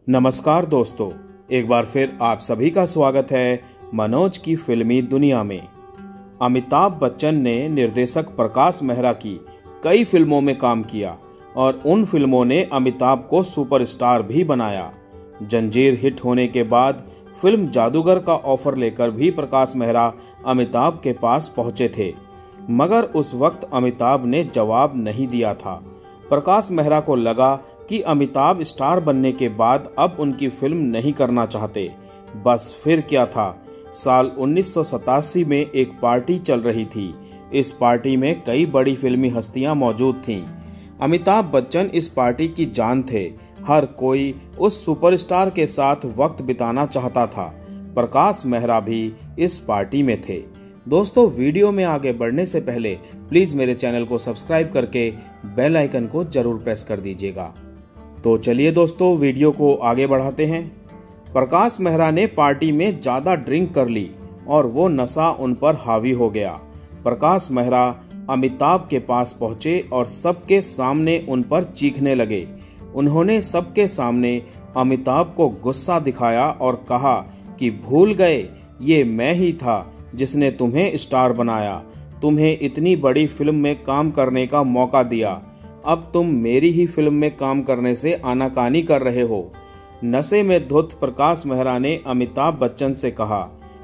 नमस्कार दोस्तों, एक बार फिर आप सभी का स्वागत है मनोज की फिल्मी दुनिया में। अमिताभ बच्चन ने निर्देशक प्रकाश मेहरा की कई फिल्मों में काम किया और उन फिल्मों ने अमिताभ को सुपरस्टार भी बनाया। जंजीर हिट होने के बाद फिल्म जादूगर का ऑफर लेकर भी प्रकाश मेहरा अमिताभ के पास पहुंचे थे, मगर उस वक्त अमिताभ ने जवाब नहीं दिया था। प्रकाश मेहरा को लगा कि अमिताभ स्टार बनने के बाद अब उनकी फिल्म नहीं करना चाहते। बस फिर क्या था, साल 1987 में एक पार्टी चल रही थी। इस पार्टी में कई बड़ी फिल्मी हस्तियां मौजूद थीं। अमिताभ बच्चन इस पार्टी की जान थे। हर कोई उस सुपरस्टार के साथ वक्त बिताना चाहता था। प्रकाश मेहरा भी इस पार्टी में थे। दोस्तों, वीडियो में आगे बढ़ने से पहले प्लीज मेरे चैनल को सब्सक्राइब करके बेल आइकन को जरूर प्रेस कर दीजिएगा। तो चलिए दोस्तों, वीडियो को आगे बढ़ाते हैं। प्रकाश मेहरा ने पार्टी में ज्यादा ड्रिंक कर ली और वो नशा उन पर हावी हो गया। प्रकाश मेहरा अमिताभ के पास पहुंचे और सबके सामने उन पर चीखने लगे। उन्होंने सबके सामने अमिताभ को गुस्सा दिखाया और कहा कि भूल गए, ये मैं ही था जिसने तुम्हें स्टार बनाया, तुम्हें इतनी बड़ी फिल्म में काम करने का मौका दिया। अब तुम मेरी ही फिल्म में काम करने से आनाकानी कर रहे हो। नशे में धुत प्रकाश मेहरा ने अमिताभ बच्चन से कहा।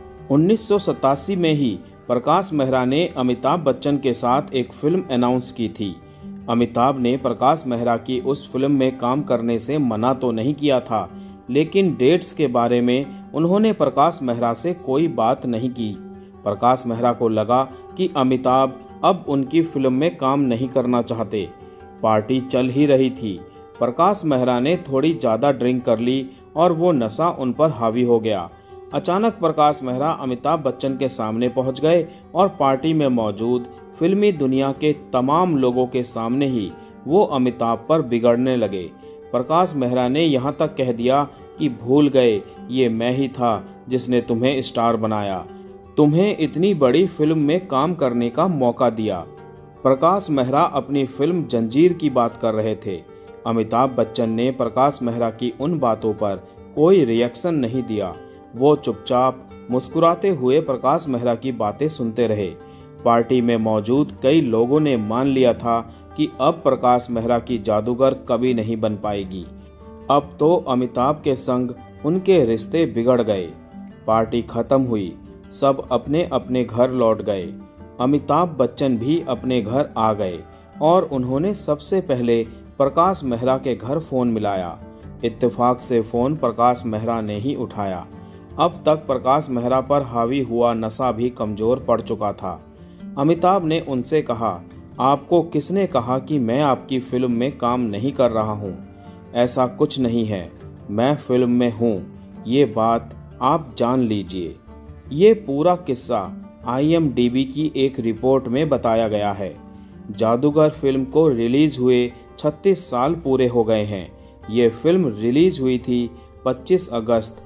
1987 में ही प्रकाश मेहरा ने अमिताभ बच्चन के साथ एक फिल्म अनाउंस की थी। अमिताभ ने प्रकाश मेहरा की उस फिल्म में काम करने से मना तो नहीं किया था, लेकिन डेट्स के बारे में उन्होंने प्रकाश मेहरा से कोई बात नहीं की। प्रकाश मेहरा को लगा कि अमिताभ अब उनकी फिल्म में काम नहीं करना चाहते। पार्टी चल ही रही थी। प्रकाश मेहरा ने थोड़ी ज्यादा ड्रिंक कर ली और वो नशा उन पर हावी हो गया। अचानक प्रकाश मेहरा अमिताभ बच्चन के सामने पहुंच गए और पार्टी में मौजूद फिल्मी दुनिया के तमाम लोगों के सामने ही वो अमिताभ पर बिगड़ने लगे। प्रकाश मेहरा ने यहाँ तक कह दिया कि भूल गए, ये मैं ही था जिसने तुम्हें स्टार बनाया, तुम्हें इतनी बड़ी फिल्म में काम करने का मौका दिया। प्रकाश मेहरा अपनी फिल्म जंजीर की बात कर रहे थे। अमिताभ बच्चन ने प्रकाश मेहरा की उन बातों पर कोई रिएक्शन नहीं दिया। वो चुपचाप मुस्कुराते हुए प्रकाश मेहरा की बातें सुनते रहे। पार्टी में मौजूद कई लोगों ने मान लिया था कि अब प्रकाश मेहरा की जादूगर कभी नहीं बन पाएगी। अब तो अमिताभ के संग उनके रिश्ते बिगड़ गए। पार्टी खत्म हुई, सब अपने अपने घर लौट गए। अमिताभ बच्चन भी अपने घर आ गए और उन्होंने सबसे पहले प्रकाश मेहरा के घर फोन मिलाया। इत्तेफाक से फोन प्रकाश मेहरा ने ही उठाया। अब तक प्रकाश मेहरा पर हावी हुआ नशा भी कमजोर पड़ चुका था। अमिताभ ने उनसे कहा, आपको किसने कहा कि मैं आपकी फिल्म में काम नहीं कर रहा हूँ? ऐसा कुछ नहीं है, मैं फिल्म में हूँ, ये बात आप जान लीजिए। ये पूरा किस्सा IMDb की एक रिपोर्ट में बताया गया है। जादूगर फिल्म को रिलीज हुए 36 साल पूरे हो गए हैं। ये फिल्म रिलीज हुई थी 25 अगस्त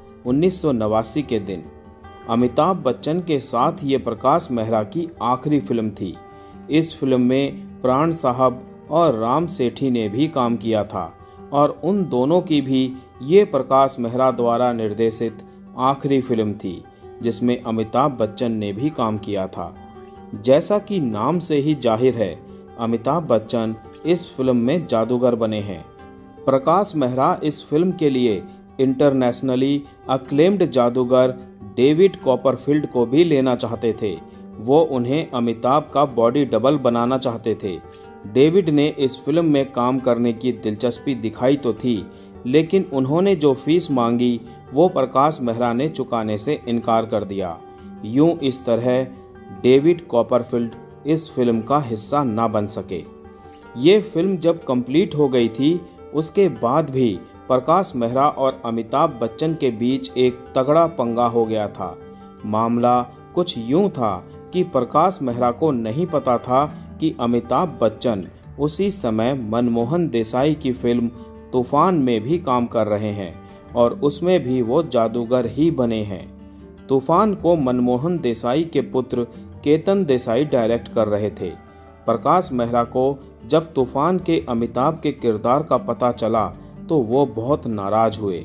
1989 के दिन। अमिताभ बच्चन के साथ ये प्रकाश मेहरा की आखिरी फिल्म थी। इस फिल्म में प्राण साहब और राम सेठी ने भी काम किया था और उन दोनों की भी ये प्रकाश मेहरा द्वारा निर्देशित आखिरी फिल्म थी जिसमें अमिताभ बच्चन ने भी काम किया था। जैसा कि नाम से ही जाहिर है, अमिताभ बच्चन इस फिल्म में जादूगर बने हैं। प्रकाश मेहरा इस फिल्म के लिए इंटरनेशनली अक्लेम्ड जादूगर डेविड कॉपरफील्ड को भी लेना चाहते थे। वो उन्हें अमिताभ का बॉडी डबल बनाना चाहते थे। डेविड ने इस फिल्म में काम करने की दिलचस्पी दिखाई तो थी, लेकिन उन्होंने जो फीस मांगी वो प्रकाश मेहरा ने चुकाने से इनकार कर दिया। यूं इस तरह डेविड कॉपरफील्ड इस फिल्म का हिस्सा ना बन सके। ये फिल्म जब कंप्लीट हो गई थी, उसके बाद भी प्रकाश मेहरा और अमिताभ बच्चन के बीच एक तगड़ा पंगा हो गया था। मामला कुछ यूं था कि प्रकाश मेहरा को नहीं पता था कि अमिताभ बच्चन उसी समय मनमोहन देसाई की फिल्म तूफान में भी काम कर रहे हैं और उसमें भी वो जादूगर ही बने हैं। तूफान को मनमोहन देसाई के पुत्र केतन देसाई डायरेक्ट कर रहे थे। प्रकाश मेहरा को जब तूफान के अमिताभ के किरदार का पता चला तो वो बहुत नाराज हुए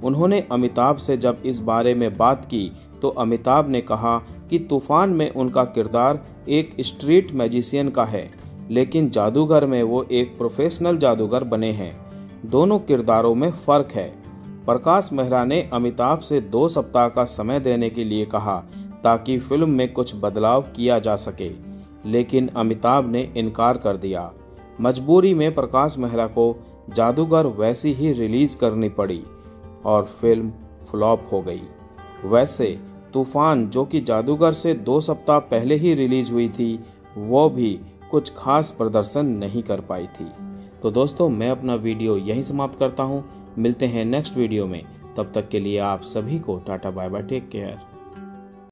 उन्होंने अमिताभ से जब इस बारे में बात की तो अमिताभ ने कहा कि तूफान में उनका किरदार एक स्ट्रीट मैजिशियन का है, लेकिन जादूगर में वो एक प्रोफेशनल जादूगर बने हैं। दोनों किरदारों में फर्क है। प्रकाश मेहरा ने अमिताभ से 2 सप्ताह का समय देने के लिए कहा ताकि फिल्म में कुछ बदलाव किया जा सके, लेकिन अमिताभ ने इनकार कर दिया। मजबूरी में प्रकाश मेहरा को जादूगर वैसी ही रिलीज करनी पड़ी और फिल्म फ्लॉप हो गई। वैसे तूफान, जो कि जादूगर से 2 सप्ताह पहले ही रिलीज हुई थी, वो भी कुछ खास प्रदर्शन नहीं कर पाई थी। तो दोस्तों, मैं अपना वीडियो यहीं समाप्त करता हूँ। मिलते हैं नेक्स्ट वीडियो में। तब तक के लिए आप सभी को ta-ta bye bye, take care.